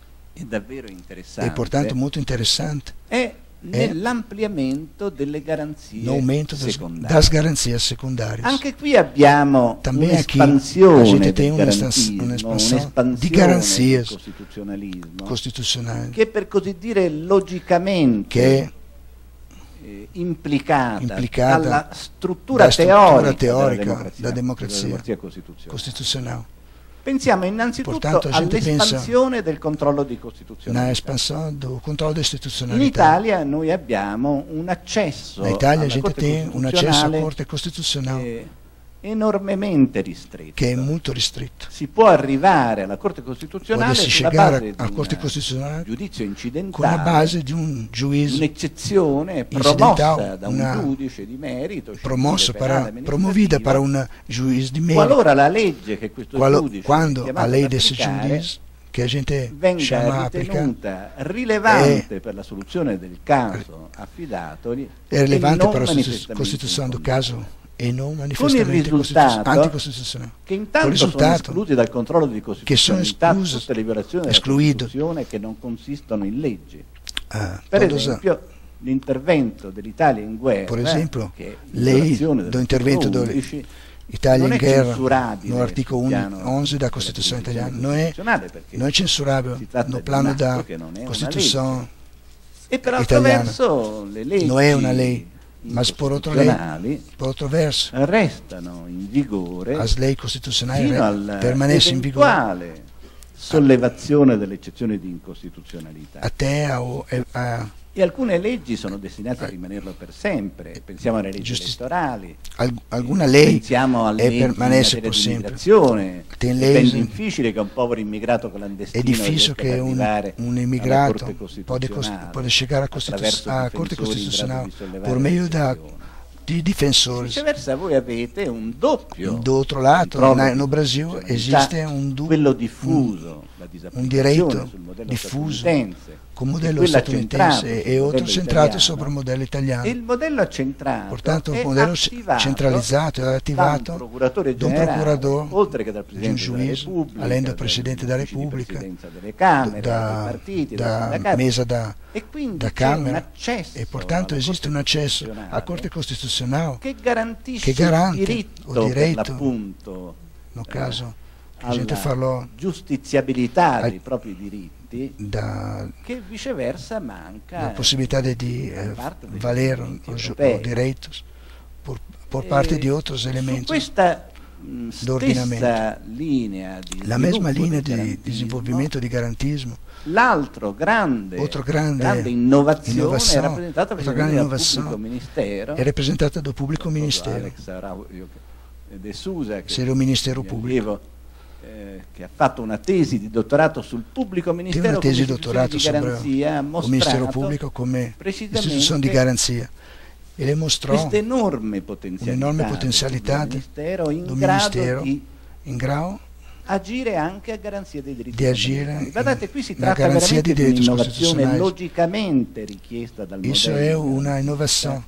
e davvero interessante e, portanto, muito interessante è nell'ampliamento delle garanzie no aumento das, secondarie. das garanzias secundárias. Anche qui abbiamo Também aqui un'espansione a gente del tem uma garantismo, uma expansão de un'espansione garancias del costituzionalismo, constitucionais che per così dire logicamente que é eh, implicata, implicata dalla struttura, da struttura teorica, teorica della democrazia, da democrazia della democrazia costituzionale. constitucional. Pensiamo innanzitutto Portanto, a gente all'espansione del controllo di Na costituzionalità. expansão do controle da In institucionalidade. Italia noi abbiamo un accesso Na Itália a alla gente Corte tem um acesso à Costituzionale Corte Constitucional eh, enormemente ristretto. que é muito restrito. Si può arrivare alla Corte Costituzionale Pode-se sulla chegar base à di Corte un Constitucional giudizio com a incidentale, base de um juízo un'eccezione incidental, promossa da un una giudice di merito, promosso civile, para, penale, promovida amministrativo, para um juiz de mérito. qualora la legge che questo Qualo, giudice è quando chiamato a lei ad desse applicare juiz que a gente venga chama a aplicar ritenuta rilevante per la soluzione del caso affidatogli é relevante e non para a manifestamente constituição do inconveniente. caso e não Con il manifestamente risultato anticostitucional. che Col intanto sono risultato esclusi dal controllo di che sono costituzionalità esclusi, tutte le violazioni della escluido. Costituzione che non consistono in leggi. Ah, Per todos, esempio, l'intervento dell'Italia in guerra, por exemplo, che è lei violazione do dell'articolo intervento do undici, Itália non em è guerra censurabile no articolo sul piano onze da della Costituição giurisdizione italiana não é, costituzionale, perché não é censurável si tratta no di plano un atto da che non è una Constituição e per altro italiana. verso le leggi não é uma lei, mas por outro, lei, incostituzionali por outro verso restano in vigore as leis constitucionais fino al permanecem em vigor eventuale sollevazione delle eccezioni di incostituzionalità. até a, a, E alcune leggi sono destinate a rimanerlo per sempre. Pensiamo alle leggi Giusti- elettorali, a alguma lei pensiamo alle e leggi in permanece materia por di sempre. immigrazione. Tem È leis- ben difficile che un povero immigrato clandestino è difficile riesca che ad un, arrivare un alla immigrato Corte pode, Costituzionale pode chegar à, Constitu attraverso à Corte difensori in grado Constitucional di sollevare por meio le da, questioni. de difensores. Viceversa voi avete un doppio Do outro lado, controllo na, di no Brasil costituzionalità, existe um, du, quello diffuso, la disapplicazione diritto sul modello diffuso statunitense, com o e modelo quella statunitense centrata sul e outro modello centrato italiano. sobre o modelo italiano. E il modello centrato Portanto, è il modello attivato centralizzato è da un attivato procuratore da un generale, procurador, oltre che dal de um Presidente della juiz, Repubblica, além do dal Presidente da Ufficio di Repubblica, Presidenza delle Camere, dei da, partiti, dai da sindacati. mesa da, E quindi da c'è un Câmara accesso e portanto alla esiste Corte un accesso Costituzionale à Corte Constitucional che garantisce che garante il diritto, o diritto, per l'appunto no caso che a alla gente falou giustiziabilità ai- dei propri diritti, da, che viceversa manca da possibilidade de da eh, parte degli valer elementi os, europei. os direitos por, por E parte de outros su elementos. questa mh, d'ordinamento. stessa linea di La mesma sviluppo linea del di garantismo, desenvolvimento di garantismo, l'altro grande, Outro grande grande innovazione innovação, è rappresentata outra per grande dal innovação pubblico ministero, è rappresentata dal pubblico proprio ministero, Alex Araujo De Sousa, che seria o Ministero mi Pubblico. allievo, eh, che ha fatto una tesi di dottorato sul pubblico Tem ministero una tesi di come istituzione dottorato di sobre garanzia, ha o Ministero mostrato Pubblico come precisamente istituição de garantia. Ele mostrou questa enorme potenzialità, un'enorme del potenzialità pubblico ministero in do grado Ministero di em grau agire anche a garanzia dei diritti di agire fondamentali. Guardate, qui si na tratta garanzia veramente di di direitos un'innovazione constitucionais. logicamente richiesta dal Isso modello é di uma garanzia, inovação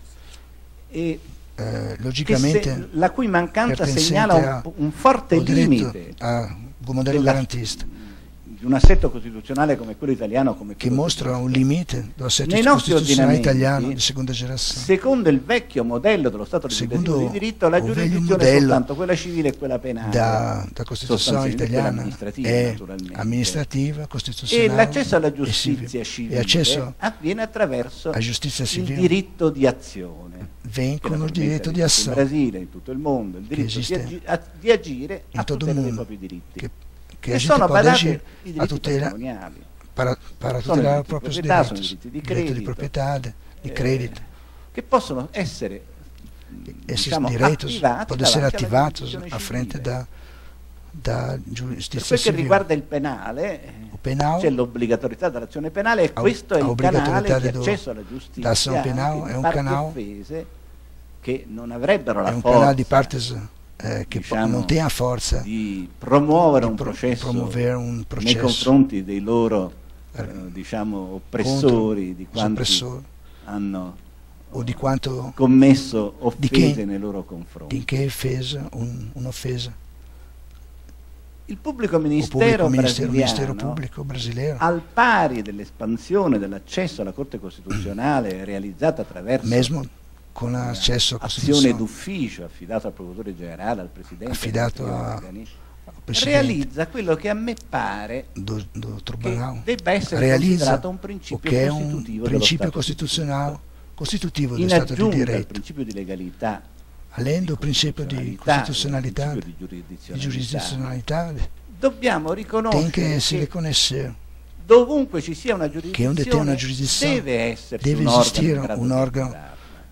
e eh, che logicamente se- la cui mancanza pertencente segnala a- un, un forte ao direito limite a, do modelo della- garantista, di un assetto costituzionale come quello italiano, come che quello mostra un tedesco. limite do assetto Nei nostri costituzionale ordinamenti, italiano di seconda gerazione. Secondo il vecchio modello dello Stato Secondo legislativo di diritto, la o velho giurisdizione è modello soltanto quella civile e quella penale, Da, da Costituição sostanzialmente quella italiana amministrativa, è naturalmente. amministrativa, E costituzionale l'accesso alla e giustizia civile. civile E accesso avviene attraverso à giustizia il civile diritto di azione. vem che com o naturalmente direito di esiste in ação, Brasile, in tutto il mondo, il diritto di, esiste agi- a- di agire in a todo tutela dei mundo, propri diritti. che, che E a gente sono pode badate agir i a diritti tutela patrimoniali. para, para Sono tutelar i os diritti di próprios proprietà, sono i direitos, diritti di direito de credito, propriedade, de eh, crédito, che possono essere esses diciamo, direitos attivati podem ser davanti alla ativados giurisdizione à frente civile. da, da Per giustizia quel che civile. riguarda il penale, O penal, c'è l'obbligatorietà dell'azione penale e a- questo è a il canale obrigatorietà di do- accesso alla da giustizia ação penal anche è di un parti canal- offese che non avrebbero è la un forza canale di partes eh, che po- diciamo, non tem a forza di promuovere di un pro- processo promuovere un nei processo confronti dei loro eh, eh, diciamo, contro oppressori, di os quanti oppressori hanno o di quanto commesso di offese chi- nei loro confronti. in che offesa un- un'offesa. Il pubblico O ministero pubblico ministero, il ministero brasiliano, pubblico brasileiro, al pari dell'espansione dell'accesso alla Corte Costituzionale realizzata attraverso mesmo con l'accesso a azione Costituição d'ufficio affidata al procuratore generale, al Presidente, affidato agli a- organi, al Presidente realizza quello che a me pare do, do che Tribunal, debba essere realizza considerato un o principio che è un costitutivo dello principio Stato di costituzionale diritto. costitutivo In dello Stato di aggiunta al diritto, principio di legalità, além do princípio de constitucionalidade, del principio di de giurisdizionalità, jurisdicionalidade, dobbiamo tem riconoscere que se che riconoscer dovunque ci sia una che onde tem una giurisdizione giurisdizione deve esserci deve un organo esistere in grado un di organo attivarla.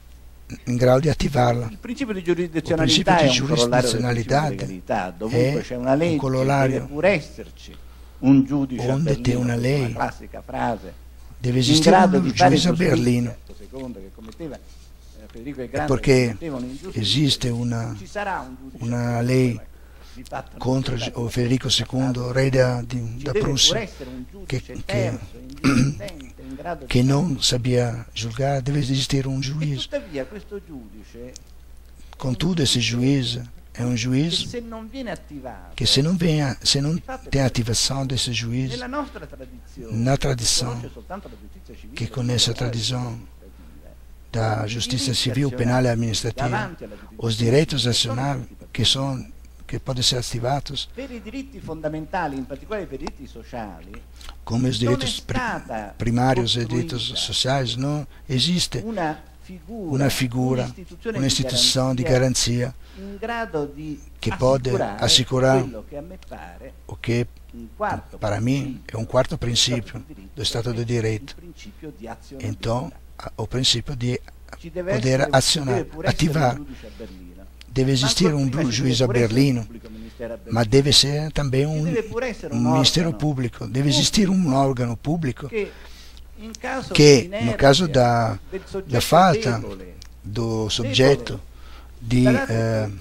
in grado di attivarla. Il principio di Il principio giurisdizionalità di è un corollario del principio di giurisdizionalità legalità. Dovunque è c'è una un legge corollario. deve pur esserci un giudice a Onde Berlino, c'è una questa è lei, una classica frase, deve in esistere grado un di fare giudice a giustizia, Berlino, secondo che commetteva eh, Federico il è Grande, perché commetteva un'ingiustizia, esiste una, ci sarà un giudice una a lei Berlino, di fatto non contro c'è o stato Federico secondo, re da, di, Ci da deve pur Prussia, essere un che, giudice che, terzo, indipendente, in grado che di non sabia giudicare, deve esistere un E giudice. tuttavia questo giudice, Contudo, esse juiz é um che juiz se non viene attivato, que se não venha, se não tem a ativação desse juiz nella nostra tradizione, na che tradição conosce soltanto la giustizia civile, que conhece a tradição amministrativa, da justiça civil, penal e administrativa, davanti alla giurisdizione os direitos civile, sono acionáveis tutti que são que podem ser ativados, per i diritti fondamentali, in particolare per i diritti sociali, como os non è direitos pri stata primários e costruita direitos sociais, não existe una figura, uma figura, un'istituzione uma instituição de garantia in grado di che pode assicurare assicurare quello che a me pare o que un quarto para mim principio é um quarto dello princípio do Estado de Direito. il principio di azionabilità. Então, a- o princípio de Ci deve poder essere- acionar, deve pur essere ativar. un giudice a Berlino. Deve existir Ma um ancora prima ci juiz deve a pur essere un Berlino, pubblico ministero a Berlino, mas deve ser também um, Ci deve pur essere um un ministério organo público, deve existir um órgão público che in caso che, di no inerzia caso da, del soggetto da falta debole, do soggetto di, Guardate eh,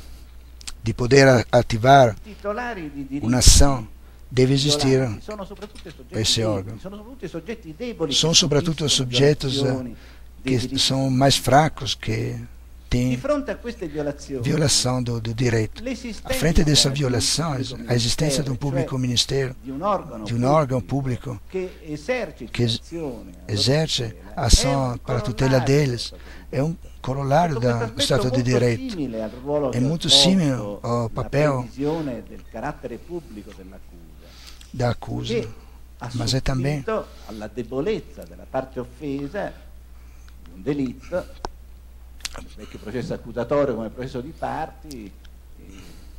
di poder a- ativar titolari di diritti un'ação, deve violati, existir sono soprattutto i soggetti esse deboli, órgão. sono soprattutto i soggetti deboli São che sobretudo os subiscono sujeitos eh, violazioni dei que diritti. são mais fracos, que Di têm fronte a queste violazioni, violação do, do direito. l'esistenza A frente dessa di un violação, pubblico a existência de um ministero, público cioè ministério, di un organo de um órgão público che esercita che es- azione a exerce loro tutela, a ação è un para a tutela corollario deles, é um corolário Sotto questo do aspetto Estado de molto Direito. simile al ruolo È che ha molto svolto simile al la papel previsione del carattere pubblico dell'accusa, da accusa, che ha ma è também sostituito alla debolezza della parte offesa di un delitto, il vecchio processo accusatorio come processo di parti, eh,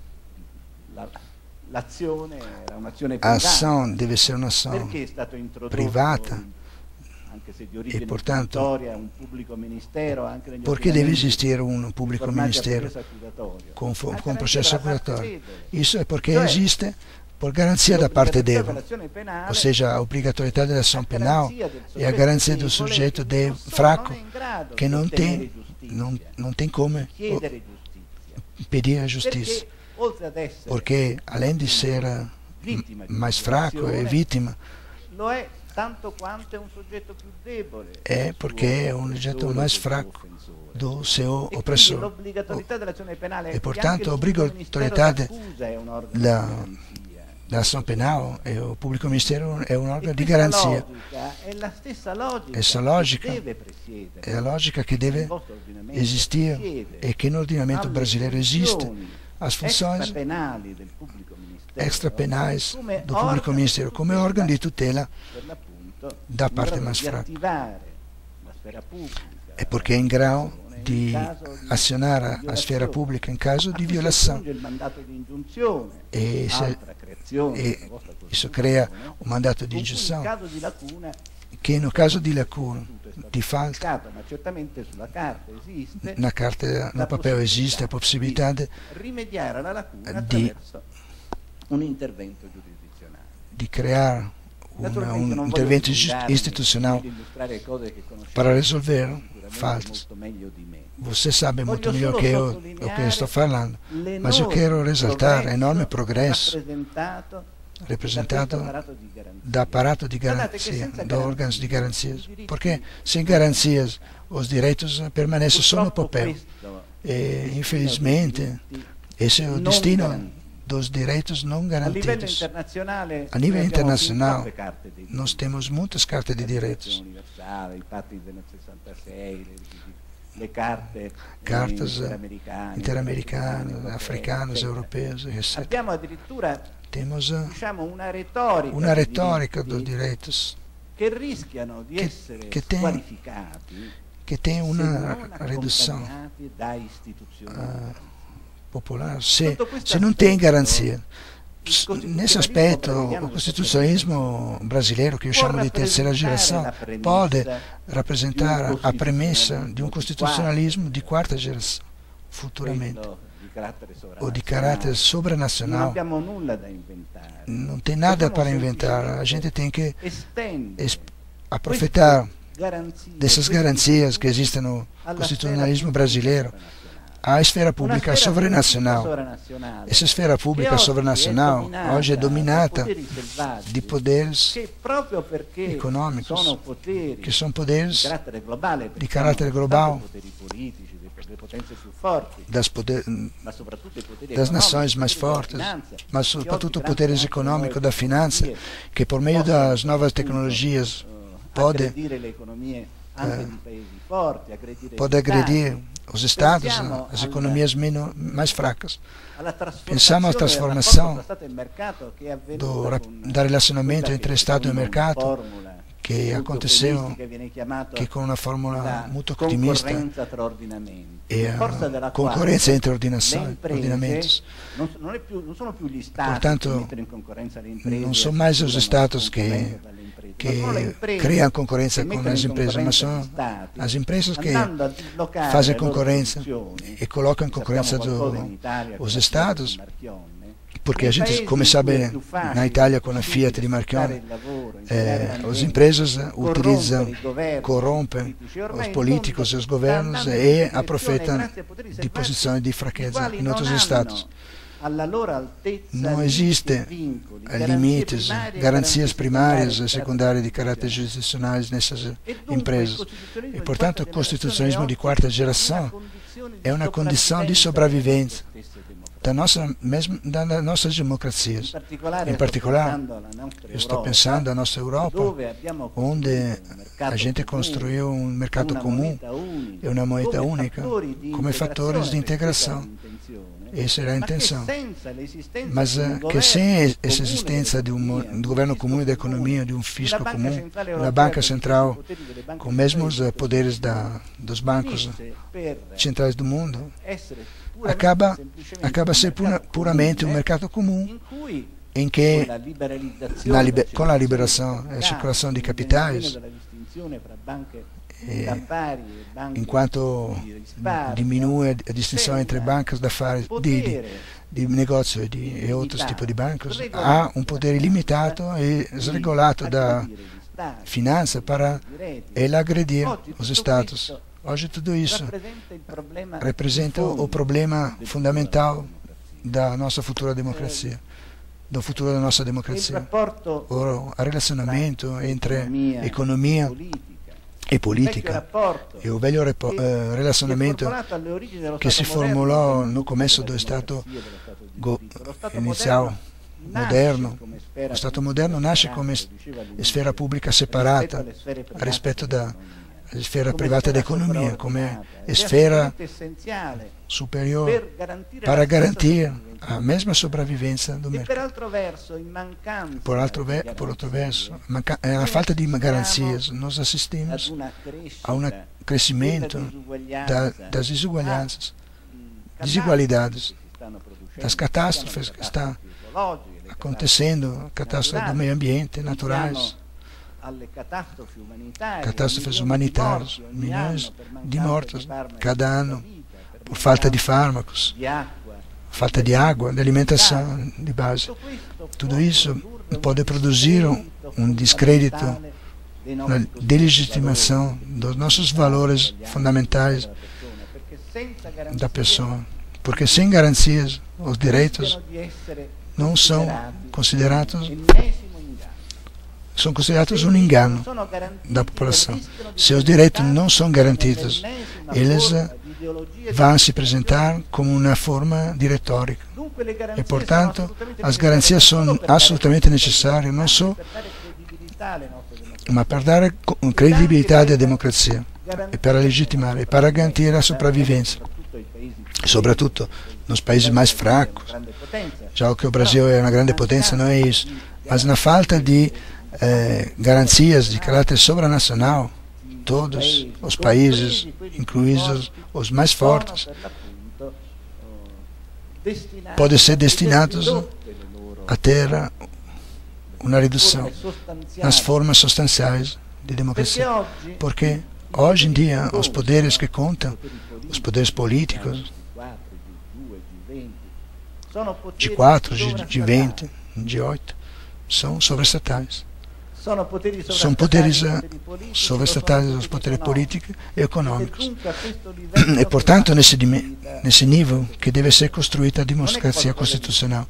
la- l'azione era un'azione a privata. ação deve ser uma ação Perché è stato introdotto, privata anche se di origine e, portanto, istruttoria, un pubblico ministero anche negli porque deve ordinamenti existir um público informati al ministério processo accusatorio, com, fo- a com garanzia processo della parte accuratório. debole. Isso é porque Cioè, existe por garantia da parte l'obbligatorietà dele, dell'azione penale, ou seja, a obrigatoriedade da ação a penal garanzia del e a soggetto garantia do debole sujeito che de non so- fraco non è in grado que di não ottenere tem, giustizia, não, não tem como o- chiedere giustizia, pedir a justiça. perché oltre ad essere Porque, além de ser eh, vittima di mais fraco e violazione, vítima, lo è tanto quanto è un soggetto più debole é del porque é suo um sujeito oppressore, mais del suo fraco offensore. do seu E quindi opressor. l'obbligatorietà dell'azione penale E che portanto anche il l'obbligatorietà Ministero d'accusa è un organo da- di garanzia. Da ação penal, e o público ministério é um E órgão de questa garantia. logica è la stessa logica Essa che lógica deve presiedere É a lógica que nel deve vostro ordinamento, existir presiede e que no ordinamento alle brasileiro existe funzioni as funções extrapenali del pubblico ministero extrapenais come do público organo ministério como órgão de tutela per l'appunto da in parte grado mais di fraca. attivare la sfera pubblica, É porque é em grau in de caso di acionar a, a esfera violazione. pública em caso A de cui si violação. aggiunge il mandato di ingiunzione, E se- altra creazione e della vostra isso Costituzione, crea um mandato de con cui in injunção caso di lacuna que no caso de lacuna, di falta. Ma certamente sulla carta esiste Na carta, no papel existe a possibilidade rimediare alla lacuna di, attraverso un intervento giurisdizionale. di creare una, un intervento istitucional para resolver faltas. Você sabe muito melhor que eu o que estou falando, mas eu quero ressaltar o enorme progresso representado da aparato de garantia, de órgãos de garantias, porque sem garantias os direitos permanecem só no papel. E, infelizmente, esse é o destino dos direitos não garantidos. A nível internacional, nós temos muitas cartas de direitos. Cartas interamericanas, africanas, europeias, etcétera. Temos uma retórica dos direitos que, que, tem, que tem uma redução uh, popular se, se não tem garantia. Nesse aspecto, o constitucionalismo brasileiro, que eu chamo de terceira geração, pode representar a premissa de um constitucionalismo de quarta geração, futuramente, ou de caráter sobranacional. Não tem nada para inventar, a gente tem que aproveitar dessas garantias que existem no constitucionalismo brasileiro. A esfera pública sovranacional. Essa esfera pública sovranacional hoje é dominada de poderes econômicos, que são poderes de caráter global, das, poder, das nações mais fortes, mas sobretudo poderes econômicos da finança, que por meio das novas tecnologias pode, eh, pode agredir os estados, as economias menos, mais fracas. Pensamos na transformação do da relacionamento entre Estado e mercado, que aconteceu que com uma fórmula muito otimista e a concorrência entre ordinamentos. Portanto, não são mais os Estados que que criam concorrência com as empresas, mas são as empresas que fazem concorrência e colocam em concorrência dos Estados, porque a gente, como sabe, na Itália com a Fiat de Marchionne, eh, as empresas utilizam, corrompem os políticos e os governos e aproveitam de posições de fraqueza em outros Estados. Não existem limites, garantias primárias e secundárias de caráter jurisdicionais nessas empresas. E, portanto, o constitucionalismo de quarta geração é uma condição de sobrevivência da nossa, mesmo das nossas democracias. Em particular, eu estou pensando na nossa Europa, onde a gente construiu um mercado comum e uma moeda única como fatores de integração. Essa era a intenção. Mas uh, que sem essa existência de um, de um governo comum da economia, de um fisco comum, uma banca central com os mesmos uh, poderes da, dos bancos centrais do mundo, acaba, acaba ser pura, puramente um mercado comum em que, na, com a liberação e a circulação de capitais, E, enquanto diminui a distinção entre bancas d'affari, de, de, de negócio de, e outros tipos de bancos, há um poder ilimitado e desregulado da finança para ele agredir os Estados. Hoje tudo isso representa o problema fundamental da nossa futura democracia, do futuro da nossa democracia. O relacionamento entre economia e politica, e o velho eh, relacionamento che si formulò no começo do Stato iniziale moderno. O Stato moderno nasce come sfera pubblica separata a rispetto da sfera privata dell'economia, come sfera superiore para garantir a mesma sobrevivência do mercado. Por outro, ver, por outro verso, a falta de garantias, nós assistimos a um crescimento da, das desigualdades, desigualdades, das catástrofes que estão acontecendo, catástrofes do meio ambiente, naturais. catástrofes humanitárias, milhões de mortos cada ano por falta de fármacos, falta de água, de alimentação de base. Tudo isso pode produzir um, um descrédito na delegitimação dos nossos valores fundamentais da pessoa, porque sem garantias os direitos não são considerados são considerados um engano da população. Se os direitos não são garantidos, eles vão se apresentar como uma forma de retórica. E, portanto, as garantias são absolutamente necessárias, não só mas para dar credibilidade à democracia e para legitimar e para garantir a sobrevivência, sobretudo nos países mais fracos. Já que o Brasil é uma grande potência, não é isso, mas na falta de eh, garantias de caráter supranacional, todos os países, incluídos os mais fortes, podem ser destinados a ter uma redução nas formas substanciais de democracia. Porque hoje em dia os poderes que contam, os poderes políticos, de quatro, de vinte, de oito, são sobreestatais. São poderes sobreestatais dos poderes políticos e econômicos. E, portanto, nesse, nesse nível que deve ser construída a democracia constitucional.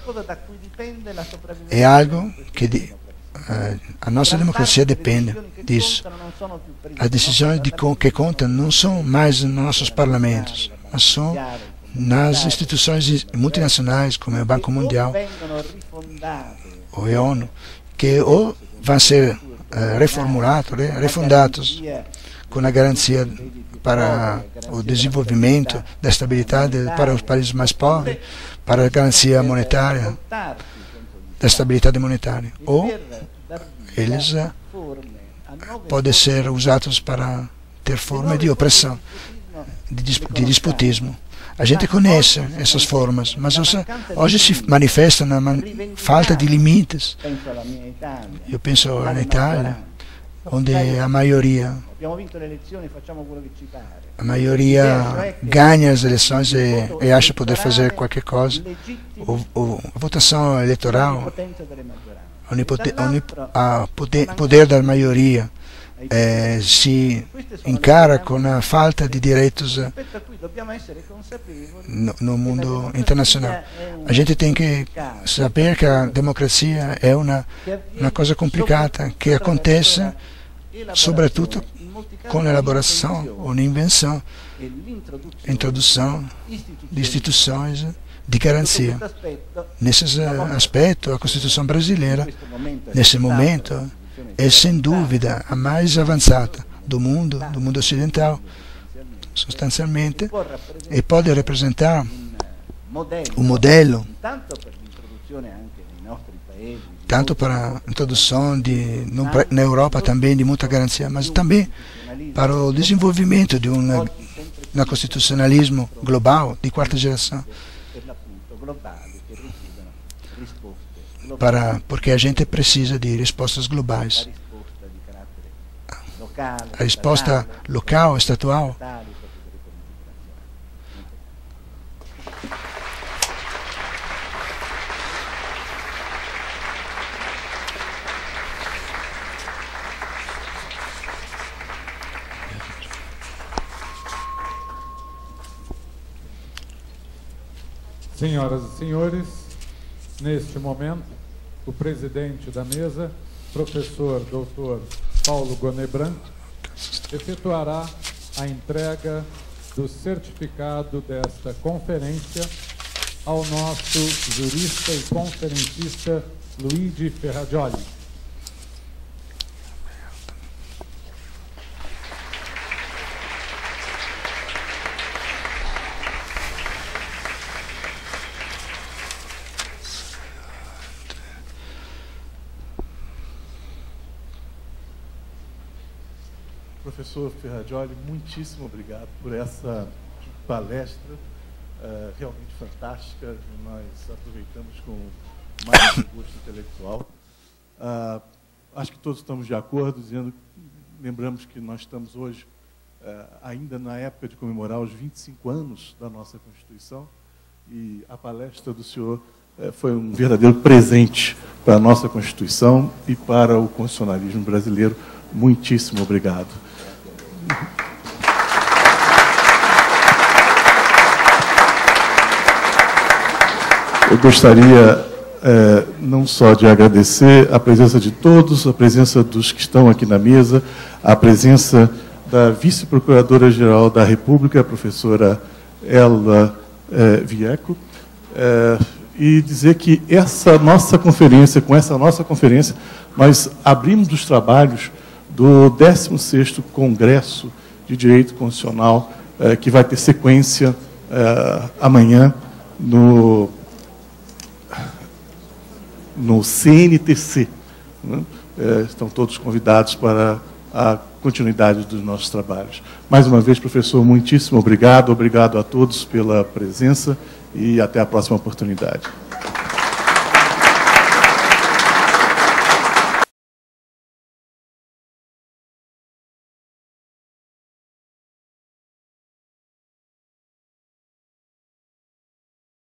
É algo que de, uh, a nossa democracia depende disso. As decisões de, que contam não são mais nos nossos parlamentos, mas são nas instituições multinacionais, como o Banco Mundial, ou a ONU, que ou vão ser uh, reformulados, refundados, com a garantia para o desenvolvimento da estabilidade para os países mais pobres, para a garantia monetária, da estabilidade monetária. Ou eles uh, podem ser usados para ter forma de opressão, de, dis de disputismo. A gente conhece essas formas, mas hoje se manifesta na man falta de limites. Eu penso na Itália, onde a maioria, a maioria ganha as eleições e, e acha poder fazer qualquer coisa. O, o, a votação eleitoral, o poder, poder da maioria, Eh, se encara com a falta de direitos no, no mundo internacional. A gente tem que saber que a democracia é uma, uma coisa complicada, que acontece sobretudo com a elaboração ou a invenção, introdução de instituições de garantia. Nesse aspecto, a Constituição brasileira, nesse momento, é sem dúvida a mais avançada do mundo, do mundo ocidental, substancialmente, e pode representar um modelo tanto para a introdução de, no, na Europa também de muita garantia, mas também para o desenvolvimento de um constitucionalismo global de quarta geração. Para, porque a gente precisa de respostas globais. A resposta local, estatual, Senhoras e senhores, neste momento, o presidente da mesa, professor doutor Paulo Gonebran, efetuará a entrega do certificado desta conferência ao nosso jurista e conferencista Luigi Ferrajoli. Professor Ferrajoli, muitíssimo obrigado por essa palestra uh, realmente fantástica. Nós aproveitamos com mais gosto intelectual. Uh, acho que todos estamos de acordo, dizendo, lembramos que nós estamos hoje eh, ainda na época de comemorar os vinte e cinco anos da nossa Constituição, e a palestra do senhor eh, foi um verdadeiro presente para a nossa Constituição e para o constitucionalismo brasileiro. Muitíssimo obrigado. Eu gostaria é, não só de agradecer a presença de todos, a presença dos que estão aqui na mesa, a presença da Vice-Procuradora-Geral da República, a professora Ela é, Vieco, é, e dizer que essa nossa conferência, com essa nossa conferência, nós abrimos os trabalhos do décimo sexto Congresso de Direito Constitucional, é, que vai ter sequência é, amanhã no... no C N T C. Né? É, estão todos convidados para a continuidade dos nossos trabalhos. Mais uma vez, professor, muitíssimo obrigado. Obrigado a todos pela presença e até a próxima oportunidade.